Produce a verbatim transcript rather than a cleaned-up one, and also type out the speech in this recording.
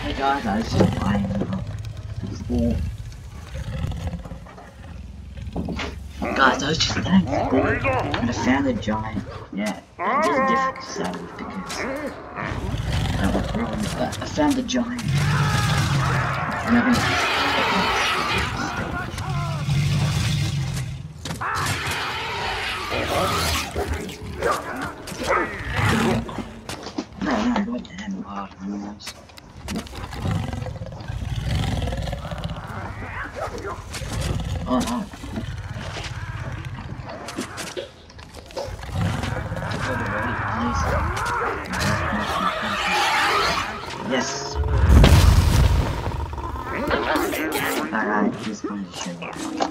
Hey guys, I was just playing Spore. Guys, I was just playing Spore and I found a giant. Yeah, there's a different sound because I went wrong, but I found a giant. And I'm No, no, what the hell, hard animals. Oh no. Yes. Alright, he's going to show you.